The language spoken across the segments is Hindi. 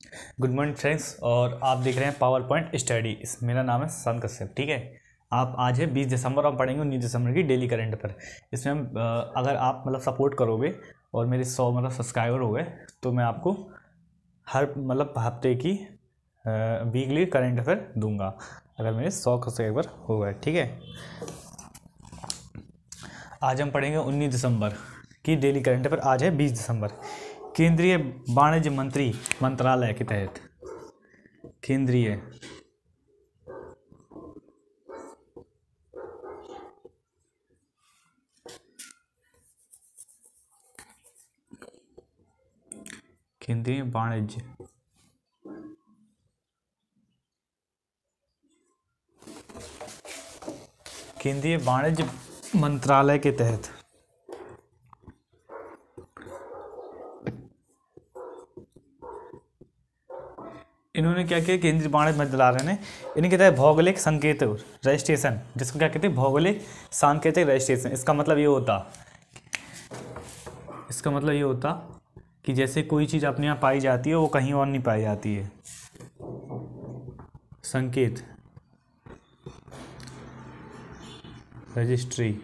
Good morning friends. और आप देख रहे हैं पावर पॉइंट स्टडी। मेरा नाम है संत कश्यप। ठीक है, आप आज है 20 दिसंबर और पढ़ेंगे 19 दिसंबर की डेली करंट पर। इसमें हम अगर आप सपोर्ट करोगे और मेरे 100 सब्सक्राइबर हो गए तो मैं आपको हर हफ्ते की वीकली करंट अफेयर दूंगा, अगर मेरे 100 सब्सक्राइबर हो गए। ठीक है, आज हम पढ़ेंगे 19 दिसंबर की डेली करंट अफेयर। आज है 20 दिसंबर। केंद्रीय वाणिज्य मंत्री मंत्रालय के तहत केंद्रीय वाणिज्य मंत्रालय के तहत इन्होंने क्या किया, केंद्रीय वाणिज्य मंत्रालय ने इनके तहत भौगोलिक संकेत रजिस्ट्रेशन, जिसको क्या कहते हैं, भौगोलिक सांकेतिक रजिस्ट्रेशन। इसका मतलब ये होता कि जैसे कोई चीज़ अपने यहाँ पाई जाती है वो कहीं और नहीं पाई जाती है। संकेत रजिस्ट्री,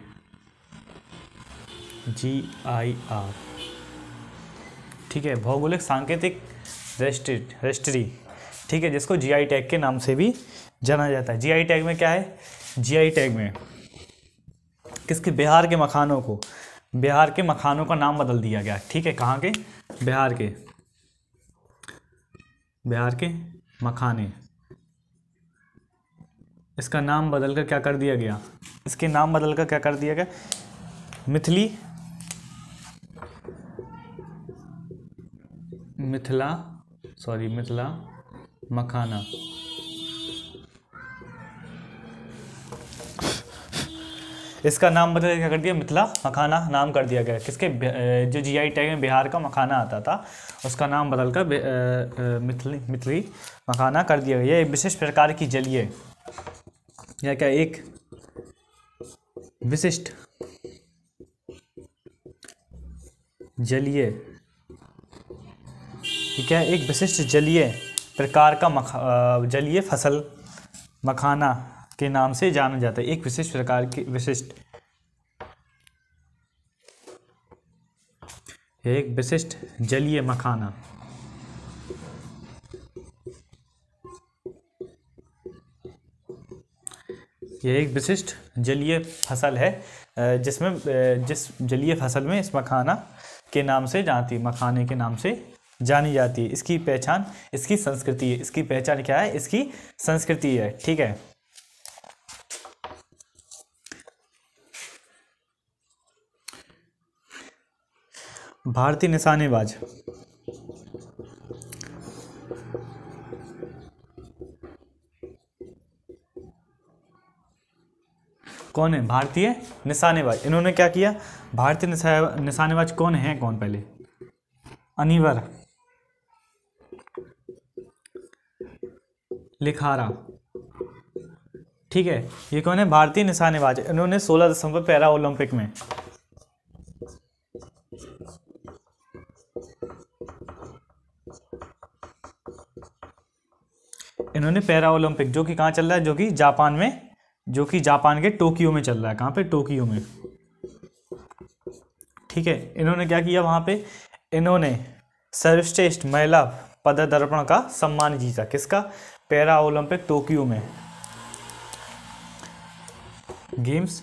GIR। ठीक है, भौगोलिक सांकेतिक रजिस्ट्री। ठीक है, जिसको GI टैग के नाम से भी जाना जाता है। GI टैग में क्या है, GI टैग में किसके, बिहार के मखानों का नाम बदल दिया गया। ठीक है, कहाँ के, बिहार के मखाने, इसका नाम बदलकर क्या कर दिया गया, मिथिला मखाना। इसका नाम बदल क्या कर दिया, मिथिला मखाना नाम कर दिया गया। किसके, जो GI टैग में बिहार का मखाना आता था उसका नाम बदलकर मिथिली मखाना कर दिया गया। यह विशिष्ट प्रकार की जलीय एक विशिष्ट जलीय प्रकार का जलीय फसल मखाना के नाम से जाना जाता है। एक विशिष्ट प्रकार की विशिष्ट जलीय मखाना। यह एक विशिष्ट जलीय फसल है जिस जलीय फसल में इस मखाने के नाम से जानी जाती है। इसकी पहचान इसकी संस्कृति है। इसकी पहचान क्या है, इसकी संस्कृति है। ठीक है, भारतीय निशानेबाज कौन है, भारतीय निशानेबाज। इन्होंने क्या किया, भारतीय निशानेबाज कौन है, पहले अनिवर लिखारा। ठीक है, ये कौन है, भारतीय निशानेबाज। इन्होंने 16 दिसंबर पैरा ओलंपिक में पैरा ओलंपिक, जो कि कहाँ चल रहा है, जो कि जापान के टोक्यो में चल रहा है। कहाँ पे, टोक्यो में। ठीक है, इन्होंने क्या किया, वहां पे इन्होंने सर्वश्रेष्ठ महिला पदकारों का सम्मान जीता। किसका, पैरा ओलंपिक टोक्यो में गेम्स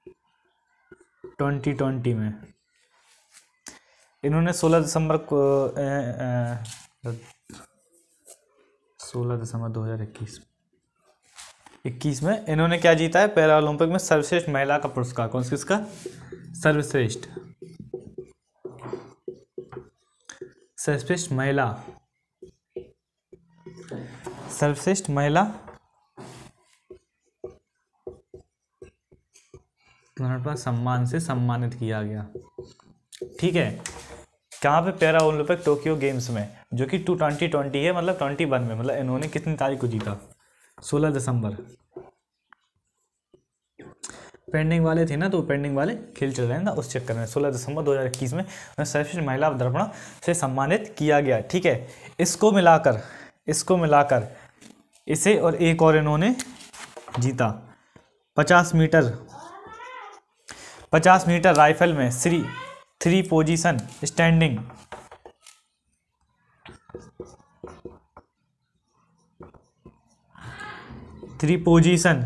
2020 में। इन्होंने 16 दिसंबर 2021 में इन्होंने क्या जीता है, पैरा ओलंपिक में सर्वश्रेष्ठ महिला का पुरस्कार। कौन सी, इसका सर्वश्रेष्ठ महिला सम्मान से सम्मानित किया गया। ठीक है, कहाँ पे, पैरा ओलंपिक टोक्यो गेम्स में, जो कि 2020 है, 21 में। इन्होंने कितनी तारीख को जीता, 16 दिसंबर। पेंडिंग वाले थे ना, तो पेंडिंग वाले खेल चल रहे हैं ना, उस चक्कर में 16 दिसंबर 2021 में उन्हें सर्वश्रेष्ठ महिला अवतरणा से सम्मानित किया गया। ठीक है, इसको मिलाकर इसे और एक और इन्होंने जीता 50 मीटर राइफल में three position standing three position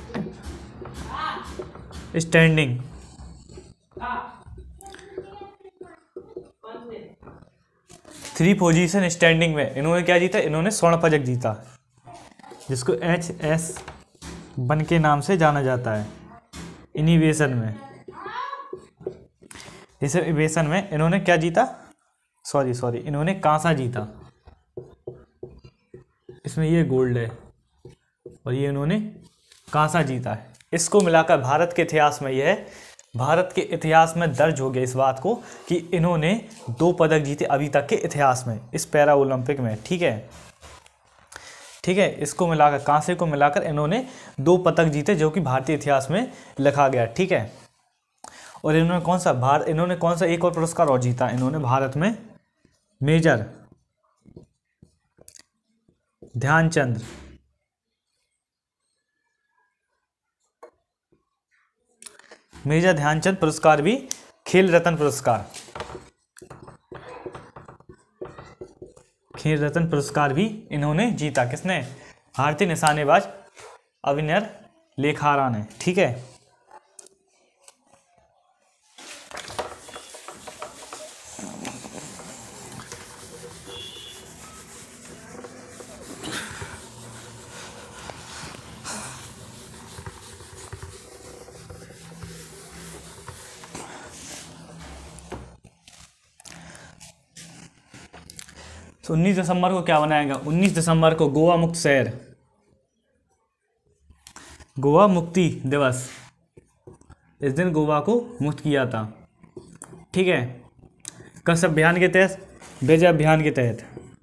standing में इन्होंने क्या जीता, इन्होंने स्वर्ण पदक जीता, जिसको HS1 के नाम से जाना जाता है। इनिवेशन में इन्होंने क्या जीता, सॉरी इन्होंने कांसा जीता। इसमें ये गोल्ड है और ये इन्होंने कांसा जीता है। इसको मिलाकर भारत के इतिहास में दर्ज हो गया इस बात को कि इन्होंने 2 पदक जीते अभी तक के इतिहास में इस पैरा ओलंपिक में। ठीक है, इसको मिलाकर, कांसे को मिलाकर इन्होंने 2 पदक जीते, जो कि भारतीय इतिहास में लिखा गया। ठीक है, और इन्होंने कौन सा एक और पुरस्कार और जीता, इन्होंने भारत में मेजर ध्यानचंद पुरस्कार भी, खेल रत्न पुरस्कार भी इन्होंने जीता। किसने, भारतीय निशानेबाज अविनर लेखारा ने। ठीक है, तो 19 दिसंबर को क्या बनाएगा, 19 दिसंबर को गोवा मुक्ति दिवस। इस दिन गोवा को मुक्त किया था। ठीक है, किस अभियान के तहत, विजय अभियान के तहत,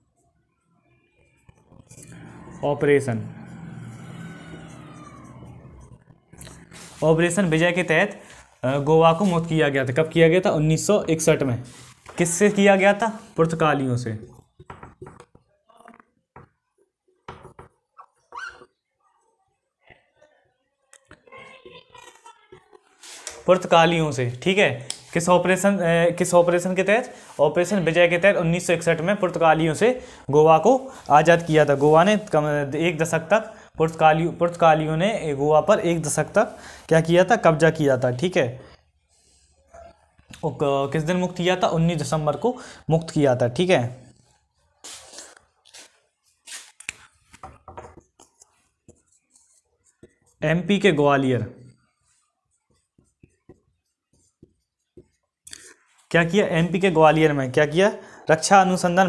ऑपरेशन विजय के तहत गोवा को मुक्त किया गया था। कब किया गया था, 1961 में। किससे किया गया था, पुर्तगालियों से। ठीक है, किस ऑपरेशन के तहत, ऑपरेशन विजय के तहत 1961 में पुर्तगालियों से गोवा को आज़ाद किया था। गोवा ने 1 दशक तक, पुर्तगालियों ने गोवा पर 1 दशक तक क्या किया था, कब्जा किया था। ठीक है, किस दिन मुक्त किया था, 19 दिसंबर को मुक्त किया था। ठीक है, MP के ग्वालियर, क्या किया, MP के ग्वालियर में क्या किया, रक्षा अनुसंधान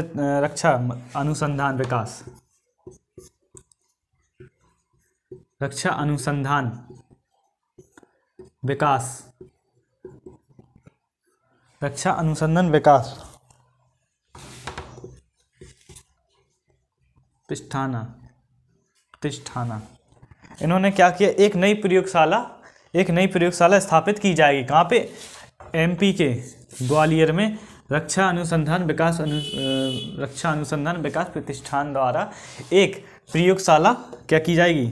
विकास प्रतिष्ठाना। इन्होंने क्या किया, एक नई प्रयोगशाला स्थापित की जाएगी। कहाँ पे, MP के ग्वालियर में रक्षा अनुसंधान विकास प्रतिष्ठान द्वारा एक प्रयोगशाला क्या की जाएगी,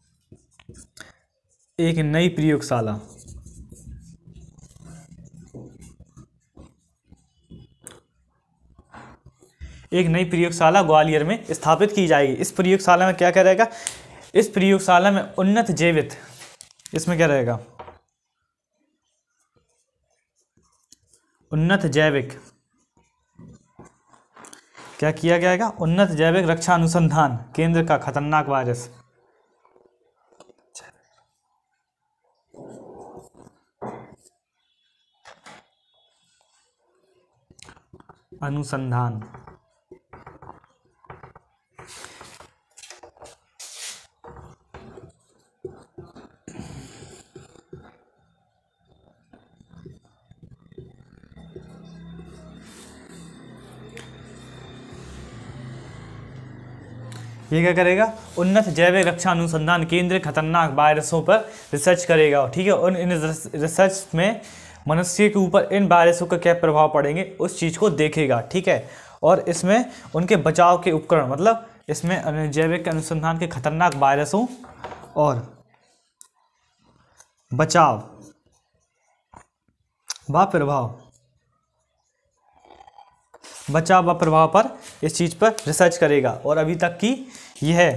एक नई प्रयोगशाला ग्वालियर में स्थापित की जाएगी। इस प्रयोगशाला में क्या रहेगा, इस प्रयोगशाला में उन्नत जैविक, इसमें क्या रहेगा, उन्नत जैविक, क्या किया जाएगा, उन्नत जैविक रक्षा अनुसंधान केंद्र का खतरनाक वायरस अनुसंधान। ये क्या करेगा, उन्नत जैविक रक्षा अनुसंधान केंद्र खतरनाक वायरसों पर रिसर्च करेगा, ठीक है। और इन रिसर्च में मनुष्य के ऊपर इन वायरसों का क्या प्रभाव पड़ेंगे उस चीज़ को देखेगा, ठीक है। और इसमें उनके बचाव के उपकरण, मतलब इसमें जैविक अनुसंधान के खतरनाक वायरसों और बचाव व प्रभाव पर इस चीज़ पर रिसर्च करेगा। और अभी तक की यह,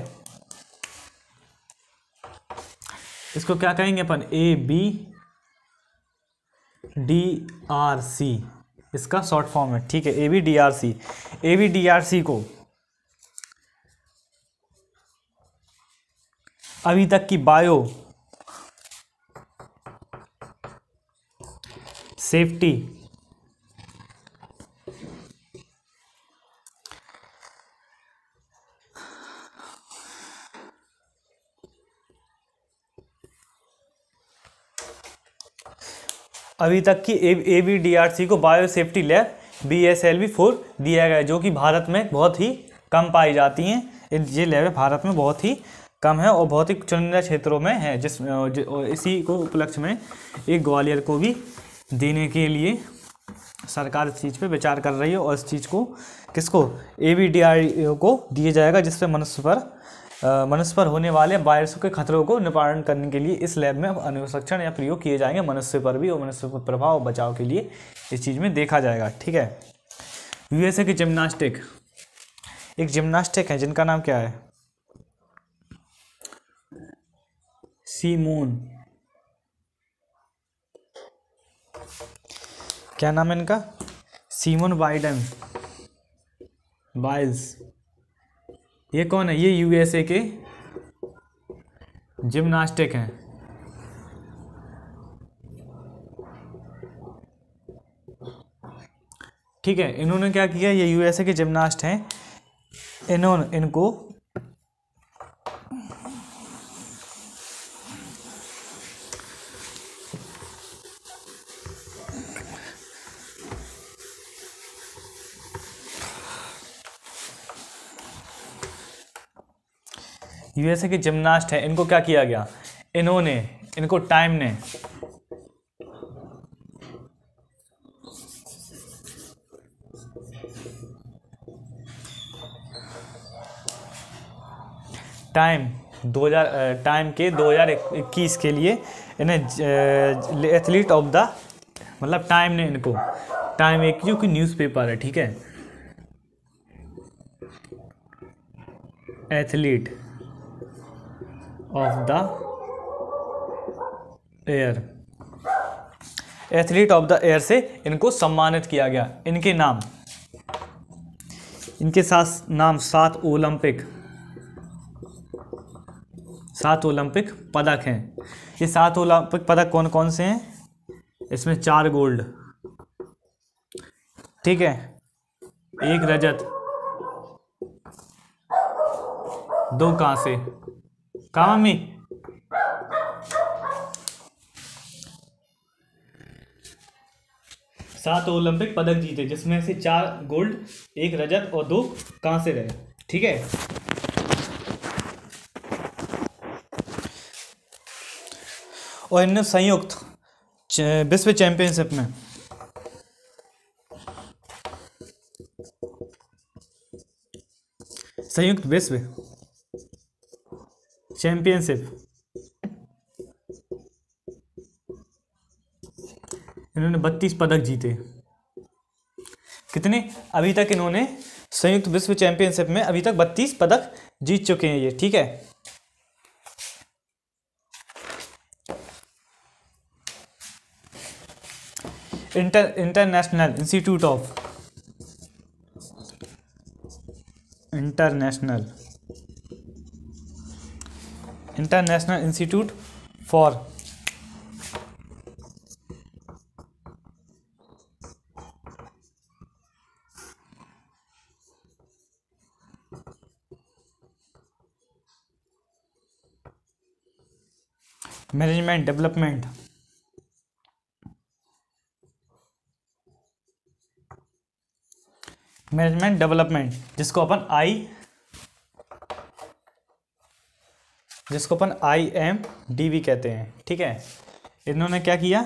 इसको क्या कहेंगे अपन, ABDRC इसका शॉर्ट फॉर्म है, ठीक है। ABDRC को अभी तक की बायो सेफ्टी अभी तक की ABDRC को बायो सेफ्टी लैब BSLV 4 दिया गया है, जो कि भारत में बहुत ही कम पाई जाती हैं। ये लैब भारत में बहुत ही कम है और बहुत ही चुनिंदा क्षेत्रों में है, इसी को उपलक्ष्य में एक ग्वालियर को भी देने के लिए सरकार इस चीज़ पे विचार कर रही है। और इस चीज़ को किसको, ABDRC को दिया जाएगा, जिससे मनुष्य पर होने वाले वायरसों के खतरों को निवारण करने के लिए इस लैब में अनुसंरक्षण या प्रयोग किए जाएंगे मनुष्य पर भी, और मनुष्य पर प्रभाव और बचाव के लिए इस चीज़ में देखा जाएगा, ठीक है। USA की जिम्नास्टिक, एक जिम्नास्टिक है जिनका नाम क्या है, सीमोन, क्या नाम है इनका, सीमोन बाइल्स। ये कौन है, ये USA के जिम्नास्टिक हैं, ठीक है। इन्होंने क्या किया, ये USA के जिम्नास्ट हैं, इनको USA के जिम्नास्ट हैं, इनको क्या किया गया, इनको टाइम ने टाइम के 2021 के लिए इन्हें एथलीट ऑफ द, मतलब टाइम ने इनको, टाइम एक जो कि न्यूज़पेपर है, ठीक है, एथलीट ऑफ द ईयर से इनको सम्मानित किया गया। इनके साथ नाम 7 ओलंपिक पदक हैं। ये 7 ओलंपिक पदक कौन कौन से हैं, इसमें 4 गोल्ड, ठीक है, 1 रजत, 2 कांसे, कहाँ मम्मी, 7 ओलंपिक पदक जीते, जिसमें से 4 गोल्ड, 1 रजत और 2 कांसे रहे, ठीक है। और इन्हें संयुक्त विश्व चैंपियनशिप में इन्होंने 32 पदक जीते। कितने, अभी तक इन्होंने संयुक्त विश्व चैंपियनशिप में अभी तक 32 पदक जीत चुके हैं ये, ठीक है। International institute for management development, जिसको अपन जिसको अपन IMDB कहते हैं, ठीक है। इन्होंने क्या किया,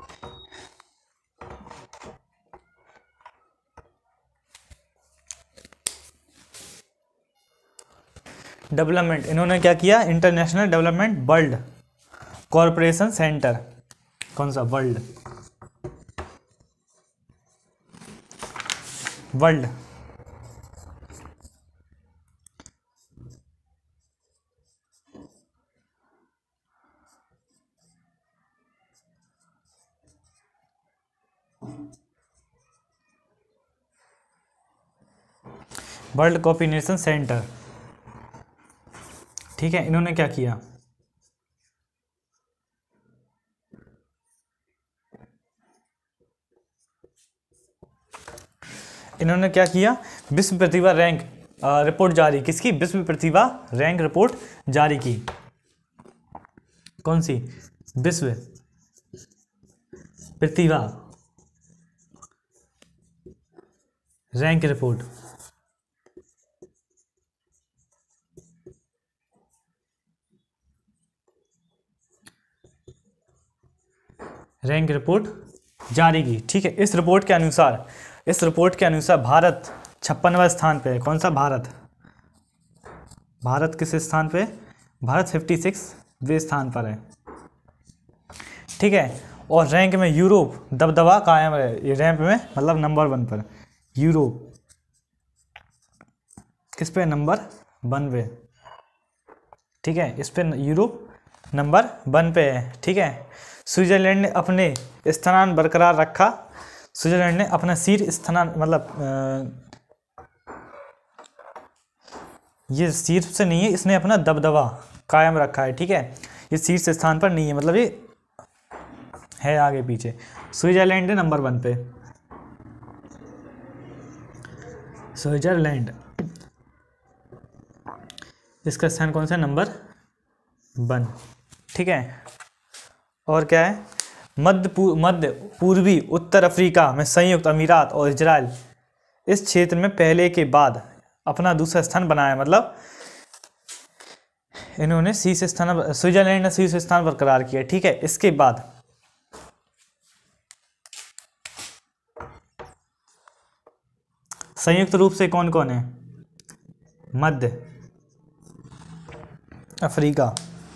डेवलपमेंट, इन्होंने क्या किया, international development world corporation centre, कौन सा, वर्ल्ड वर्ल्ड कोऑर्डिनेशन सेंटर, ठीक है। इन्होंने क्या किया, इन्होंने क्या किया, विश्व प्रतिभा रैंक रिपोर्ट जारी, किसकी, विश्व प्रतिभा रैंक रिपोर्ट जारी की, कौन सी, विश्व प्रतिभा रैंक रिपोर्ट, रैंक रिपोर्ट जारी की, ठीक है। इस रिपोर्ट के अनुसार भारत 56वें स्थान पे है, कौन सा, भारत किस स्थान पे, भारत 56वें स्थान पर है, ठीक है। और रैंक में यूरोप दबदबा कायम है, ये रैंक में मतलब नंबर 1 पर, यूरोप किस पे, नंबर 1 पे, ठीक है। इस पे यूरोप नंबर 1 पे है, ठीक है। स्विट्जरलैंड ने अपने स्थान बरकरार रखा, स्विट्जरलैंड ने अपना शीर्ष स्थान, मतलब ये शीर्ष से नहीं है, इसने अपना दबदबा कायम रखा है, ठीक है। ये शीर्ष स्थान पर नहीं है, मतलब ये है आगे पीछे। स्विट्जरलैंड है नंबर 1 पे, स्विट्जरलैंड, इसका स्थान कौन सा, नंबर 1, ठीक है। और क्या है, मध्य पूर्वी उत्तर अफ्रीका में संयुक्त अमीरात और इजराइल इस क्षेत्र में पहले के बाद अपना दूसरा स्थान बनाया, मतलब इन्होंने शीर्ष स्थान, स्विट्जरलैंड ने शीर्ष स्थान बरकरार किया, ठीक है। इसके बाद संयुक्त रूप से कौन कौन है, मध्य अफ्रीका,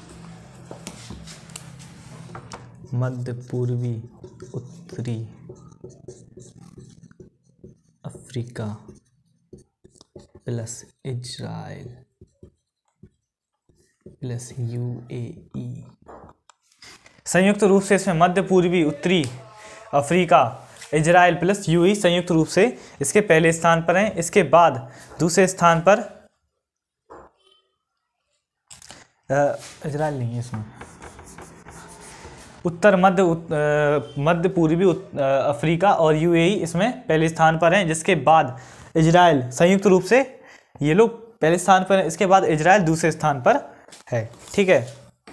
मध्य पूर्वी उत्तरी Africa plus Israel plus UAE, संयुक्त रूप से इसमें मध्य पूर्वी उत्तरी अफ्रीका, इजराइल प्लस UAE संयुक्त रूप से इसके पहले स्थान पर हैं। इसके बाद दूसरे स्थान पर इजराइल नहीं है, इसमें उत्तर मध्य पूर्वी अफ्रीका और UAE इसमें पहले स्थान पर हैं, जिसके बाद इजराइल संयुक्त रूप से ये लोग पहले स्थान पर हैं, इसके बाद इजराइल दूसरे स्थान पर है, ठीक है।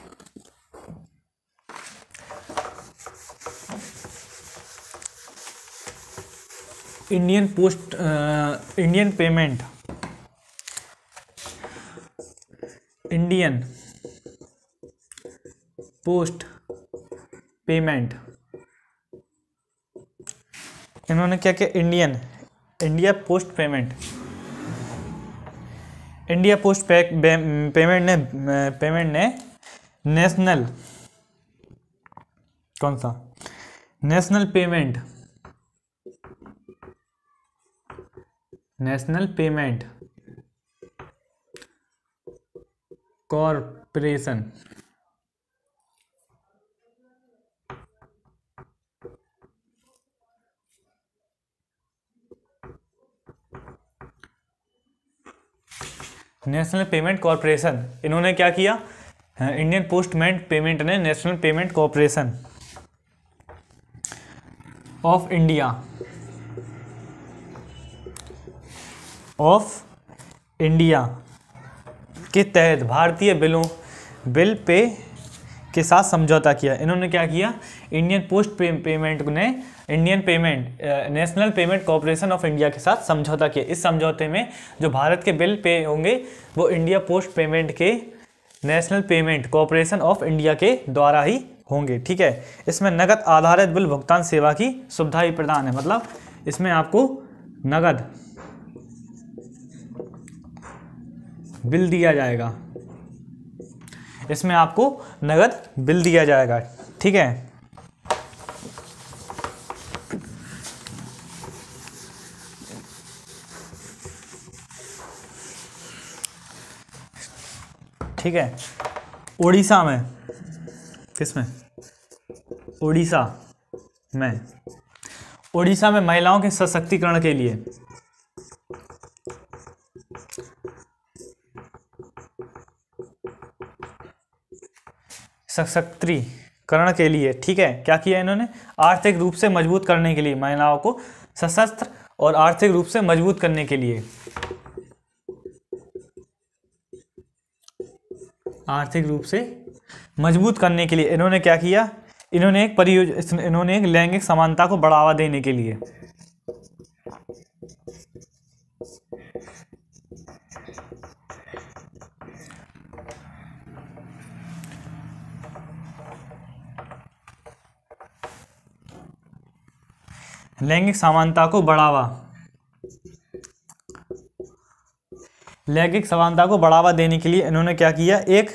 इंडियन पोस्ट पेमेंट, इन्होंने क्या किया, इंडिया पोस्ट पेमेंट ने नेशनल, कौन सा, national payment corporation, national payment corporation, इन्होंने क्या किया, इंडियन पोस्ट पेमेंट ने national payment corporation of India के तहत भारतीय बिल पे के साथ समझौता किया। इन्होंने क्या किया, इंडियन पोस्ट पेमेंट ने national payment corporation of India के साथ समझौता किया। इस समझौते में जो भारत के बिल पे होंगे वो इंडिया पोस्ट पेमेंट के national payment corporation of India के द्वारा ही होंगे। ठीक है, इसमें नगद आधारित बिल भुगतान सेवा की सुविधा भी प्रदान है, मतलब इसमें आपको नगद बिल दिया जाएगा, इसमें आपको नगद बिल दिया जाएगा। ठीक है, ठीक है। उड़ीसा में, किसमें, उड़ीसा में महिलाओं के सशक्तिकरण के लिए ठीक है, क्या किया इन्होंने, आर्थिक रूप से मजबूत करने के लिए, महिलाओं को सशस्त्र और आर्थिक रूप से मजबूत करने के लिए, आर्थिक रूप से मजबूत करने के लिए इन्होंने क्या किया, इन्होंने एक लैंगिक समानता को बढ़ावा देने के लिए लैंगिक समानता को बढ़ावा देने के लिए इन्होंने क्या किया,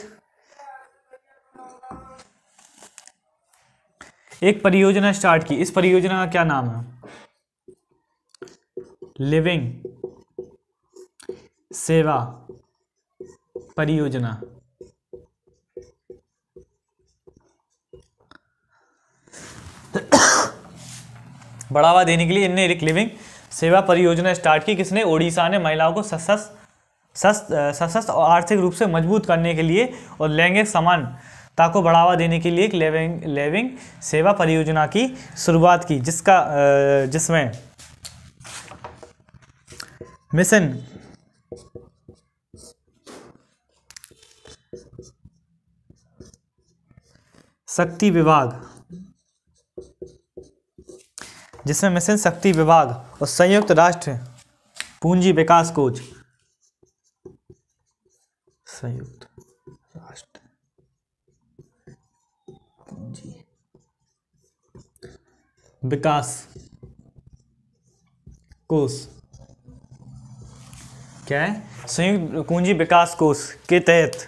एक परियोजना स्टार्ट की। इस परियोजना का क्या नाम है, लिविंग सेवा परियोजना। बढ़ावा देने के लिए इनने एक लिविंग सेवा परियोजना स्टार्ट की। किसने, ओडिशा ने, महिलाओं को सशस्त्र और आर्थिक रूप से मजबूत करने के लिए और लैंगिक समानता को बढ़ावा देने के लिए एक लिविंग सेवा परियोजना की शुरुआत की, जिसमें मिशन शक्ति विभाग और संयुक्त राष्ट्र पूंजी विकास कोष, संयुक्त राष्ट्र पूंजी विकास कोष, क्या है, संयुक्त पूंजी विकास कोष के तहत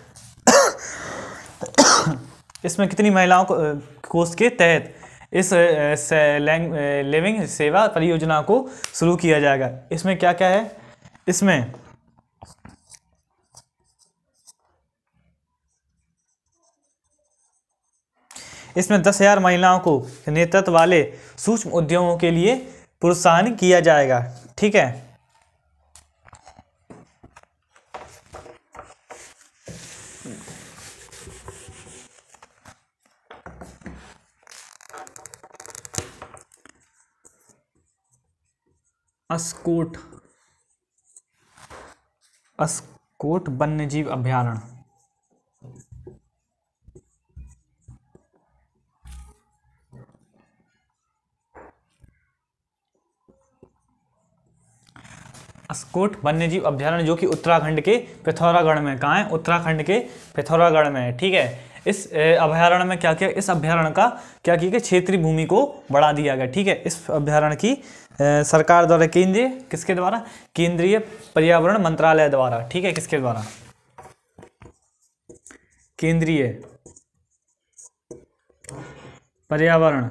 इसमें कितनी महिलाओं को, कोष के तहत इस लिविंग सेवा परियोजना को शुरू किया जाएगा। इसमें क्या क्या है, इसमें 10,000 महिलाओं को नेतृत्व वाले सूक्ष्म उद्यमों के लिए प्रोत्साहन किया जाएगा। ठीक है, अस्कोट वन्यजीव अभयारण्य, अस्कोट वन्यजीव अभयारण्य जो कि उत्तराखंड के पिथौरागढ़ में, कहाँ है, उत्तराखंड के पिथौरागढ़ में है। ठीक है, इस अभयारण्य में क्या किया, इस अभयारण्य का क्या किया कि क्षेत्रीय भूमि को बढ़ा दिया गया। ठीक है, इस अभयारण्य की सरकार द्वारा, किसके द्वारा, केंद्रीय पर्यावरण मंत्रालय द्वारा। ठीक है, किसके द्वारा, केंद्रीय पर्यावरण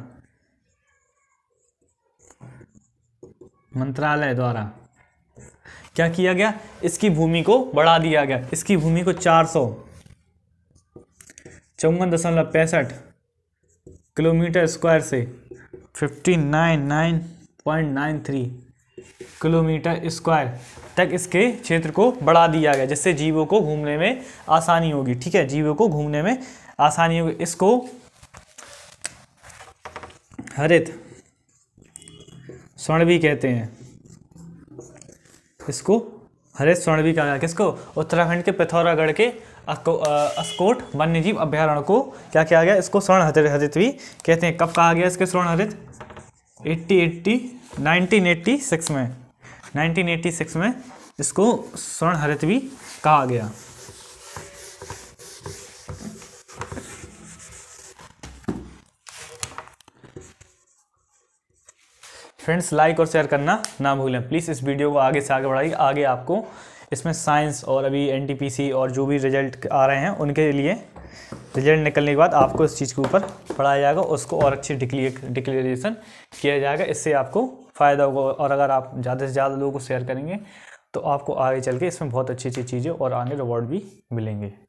मंत्रालय द्वारा क्या किया गया, इसकी भूमि को बढ़ा दिया गया। इसकी भूमि को 454.65 किलोमीटर स्क्वायर से 599.93 किलोमीटर स्क्वायर तक इसके क्षेत्र को बढ़ा दिया गया, जिससे जीवों को घूमने में आसानी होगी। ठीक है, जीवों को घूमने में आसानी होगी। इसको हरित स्वर्ण भी कहते हैं, इसको हरित स्वर्ण भी कहा गया। किसको, उत्तराखंड के पिथौरागढ़ के अस्कोट वन्यजीव अभयारण्य को क्या किया गया, इसको स्वर्ण हरित भी कहते हैं। कब कहा गया इसके स्वर्ण हरित, 1986 में, 1986 में इसको स्वर्ण हरित भी कहा गया। फ्रेंड्स लाइक और शेयर करना ना भूलें प्लीज़। इस वीडियो को आगे से आगे बढ़ाइए। आगे आपको इसमें साइंस और अभी एनटीपीसी और जो भी रिजल्ट आ रहे हैं उनके लिए रिजल्ट निकलने के बाद आपको इस चीज़ के ऊपर पढ़ाया जाएगा, उसको और अच्छी डिक्लेरेशन किया जाएगा। इससे आपको फ़ायदा होगा और अगर आप ज़्यादा से ज़्यादा लोगों को शेयर करेंगे तो आपको आगे चल के इसमें बहुत अच्छी अच्छी चीज़ें और आगे रिवॉर्ड भी मिलेंगे।